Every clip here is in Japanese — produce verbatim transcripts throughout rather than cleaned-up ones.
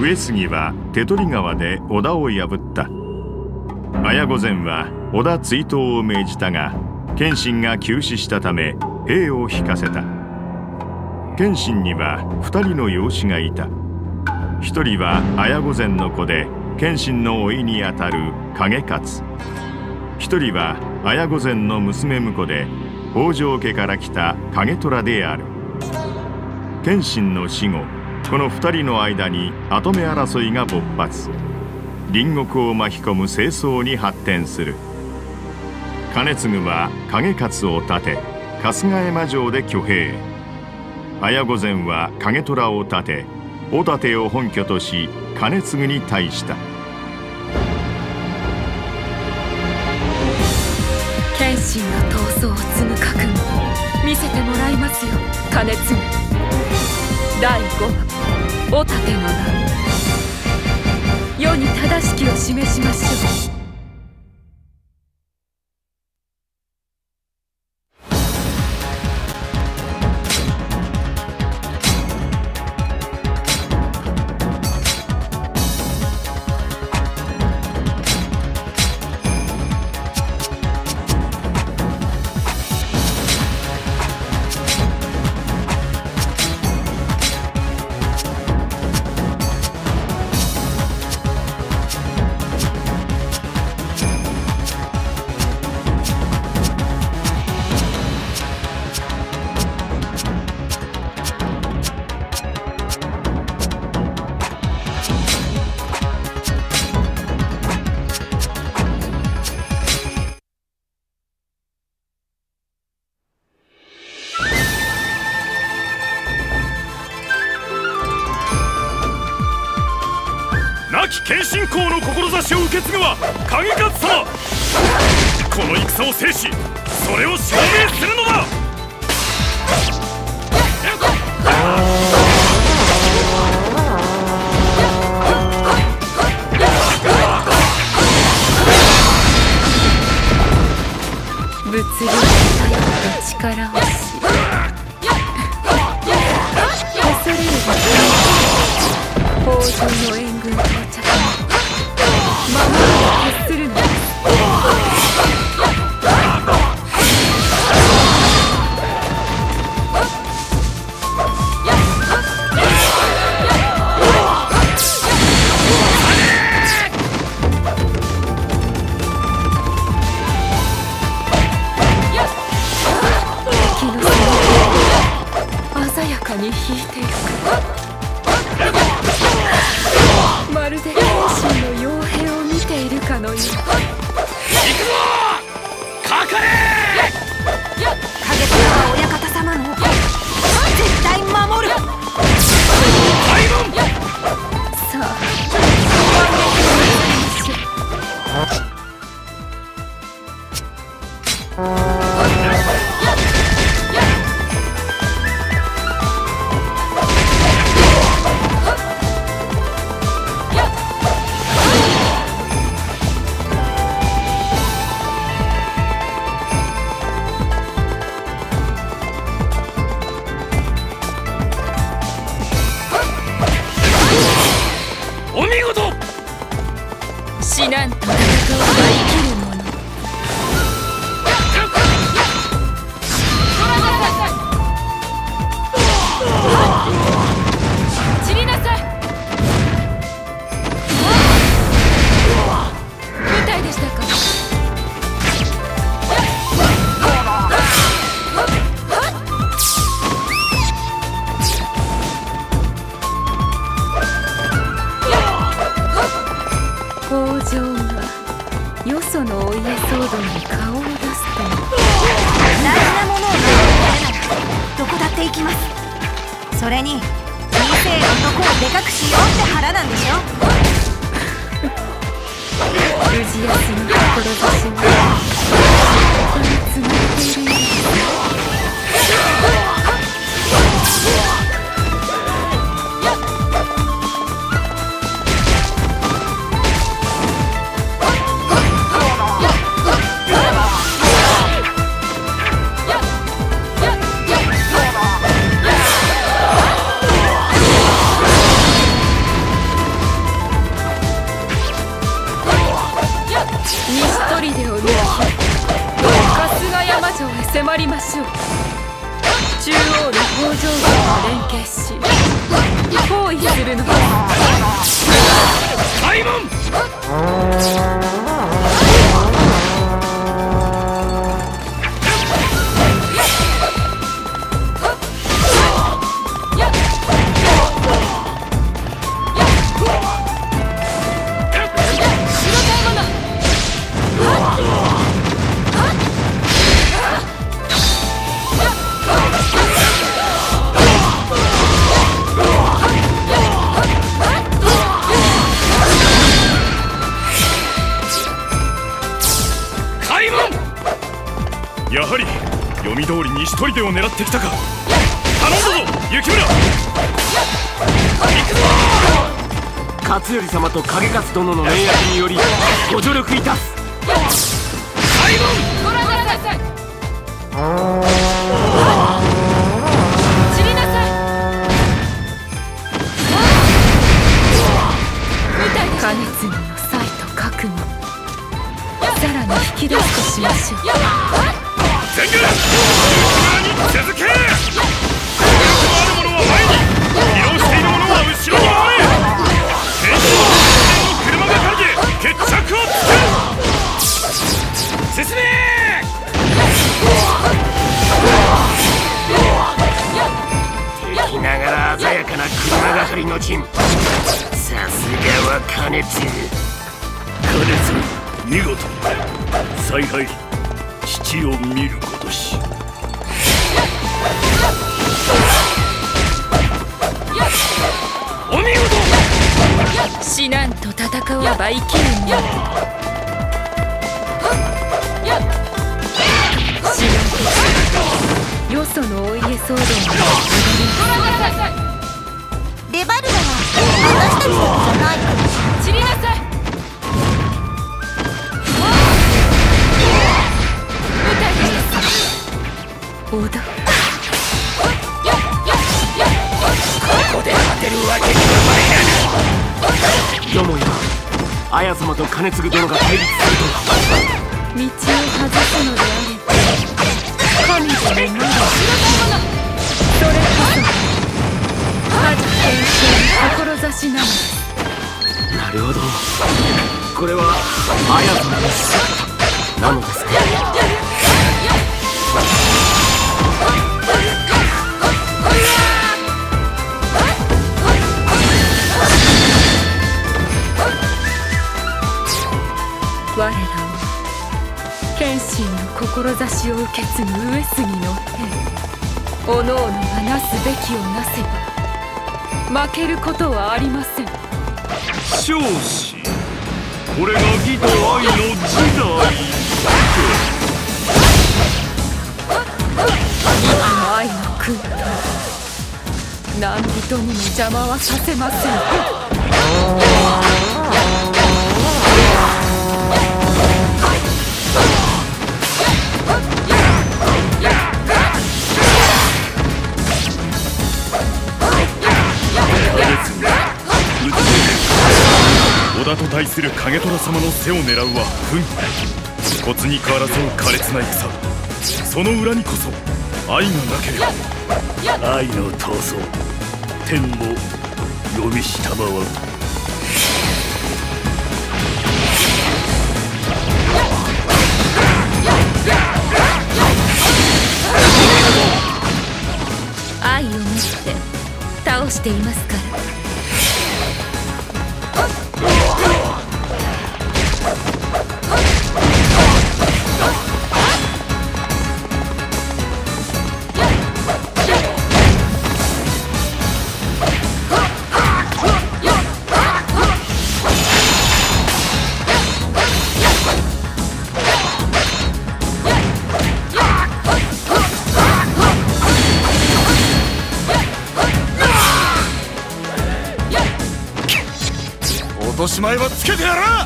上杉は手取川で織田を破った。綾御前は織田追討を命じたが、謙信が急死したため兵を引かせた。謙信にはふたりの養子がいた。ひとりは綾御前の子で謙信の甥にあたる景勝。ひとりは綾御前の娘婿で北条家から来た景虎である。謙信の死後、このふたりの間に跡目争いが勃発。隣国を巻き込む政争に発展する。兼続は景勝を立て春日山城で挙兵。綾御前は景虎を立て小立を本拠とし兼続に対した。 謙信の闘争を積む覚悟見せてもらいますよ、兼続。だいごわ、小立の名。世に正しきを示しましょう。 謙信公の志を受け継ぐは景勝様。この戦を制し、それを証明するのだ。 物理に頼った力をし、恐れるが北条の援軍到着に守りを決するのです。敵の攻め鮮やかに引いていく。まるで謙信の傭兵を見ているかのよう。行くぞかかれ。 景虎は親方様の絶対守る。 さあ、 お見事。 死なんと戦うが生きる者。散りなさい。舞台でしたか。北条がよそのお家騒動に顔を出すと。 大事なものを守るためならどこだって行きます。それに見せる男をでかくしようって腹なんでしょ。 氏康の志はここにつながっているようです。 迫りましょう。中央の北条軍と連携し包囲するのです。 開門。やはり読み通りに一人でを狙ってきたか。頼んだぞ雪村。行くぞ。 勝頼様と景勝殿の盟約によりご助力いたす。 開門。 ご覧ください。散りなさい。金継ぎの才と覚悟、さらに引き出すとしましょう。 全軍雪村に続け。ある者は前に、移動している者は後ろに回れ。天使の車がかりで決着をつけ。進め。 敵ながら鮮やかな車がかりの陣。さすがは金継。 金継見事。采配父を見ることし。お見事。 死なんと戦わば生きるに。死なんとよそのお家騒動にレバルドは私たちだけじゃない。 散りなさい。ここで勝てるわけにはまいな。よもや綾様と金継殿が対立するとは。 道を外すのであれば神様のまだそれこそただ天使の志なのです。 なるほど、これは綾様の姿なのですか。 我らは謙信の志を受け継ぐ上杉の兵、おのおのがなすべきをなせば負けることはありません。 少子、これが義と愛の時代。 義と愛の君と何人にも邪魔はさせません。 織田と対する景虎様の背を狙うは軍。骨肉争う苛烈な戦、その裏にこそ愛がなければ愛の闘争、天も読みしたまわ。 愛を持って倒していますから。 落とし前はつけてやら。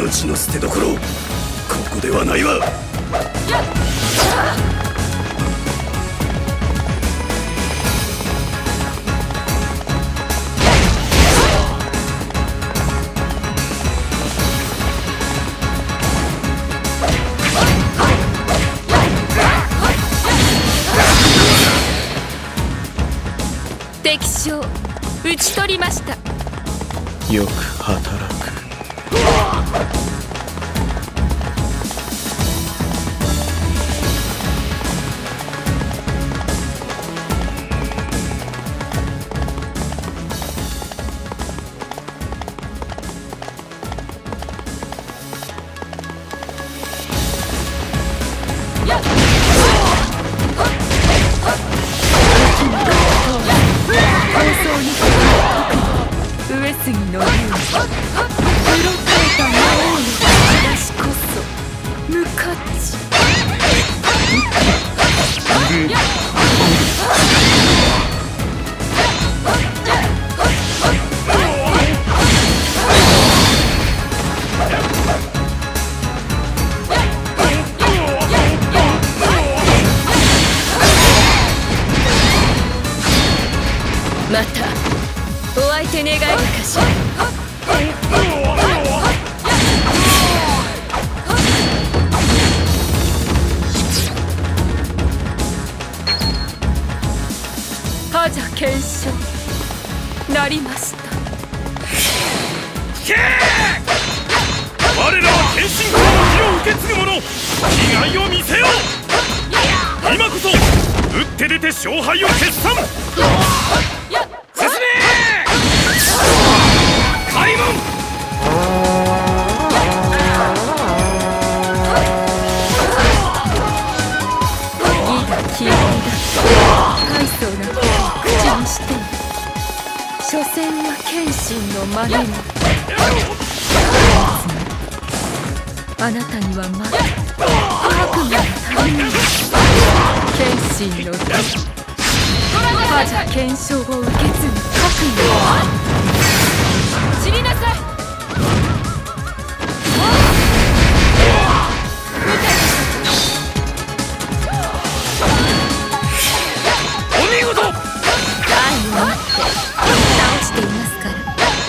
命の捨てどころ、ここではないわ。 敵将討ち取りました。 よく働く。 上杉の竜、うろたえた魔王の出しこそ無価値。またお相手願えるかしら。覇者検証なりました。 我らは謙信公の義を受け継ぐ者、気概を見せよう。今こそ打って出て勝敗を決算。進め開門。 義だ気合だ大層なことを口にしている。所詮は謙信の真似に。あなたにはまだ覚悟が足りない。謙信の義、覇者検証を受け継ぐ覚悟は知りなさい。 お見事。 愛を持って倒していますから。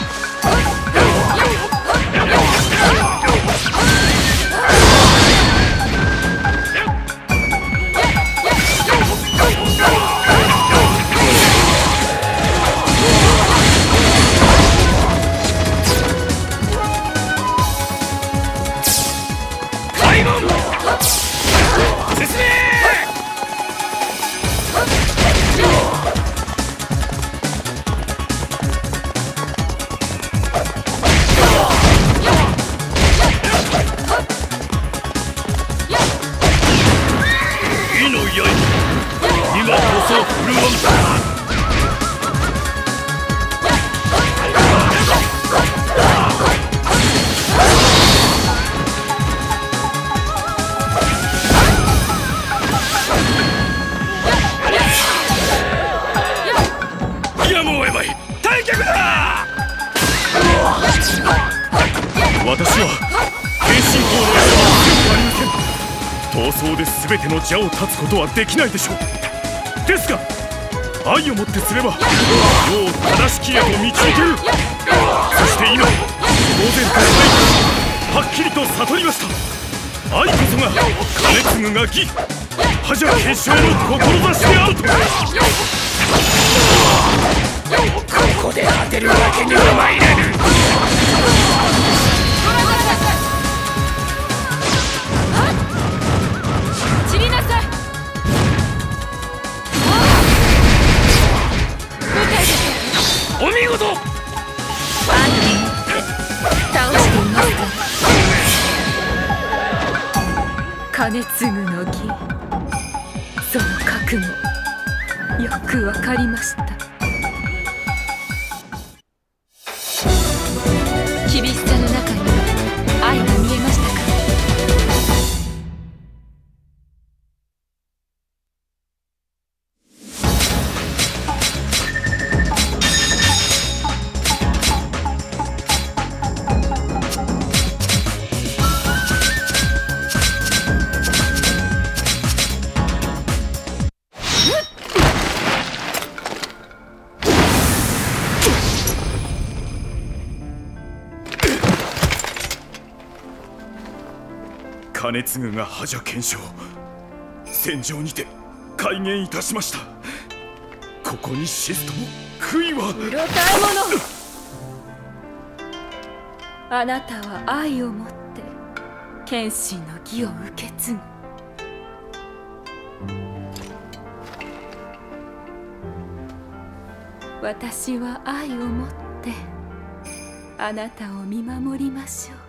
私は謙信公の刃は強くありません。闘争で全ての邪を断つことはできないでしょう。ですが愛をもってすれば世を正しきへと導ける。そして今当然と愛はっきりと悟りました。愛こそが兼続が義、覇者継承の志であると。 ここで当てるわけには参らぬ。 散りなさい。 お見事。 愛を持って倒していますから。兼続の義、その覚悟よくわかりました。厳しさの中に愛が見えましたか。 兼続が覇者検証、戦場にて改元いたしました。ここにシスとも悔いは。 うろたえ者、あなたは愛を持って謙信の義を受け継ぐ。私は愛を持ってあなたを見守りましょう。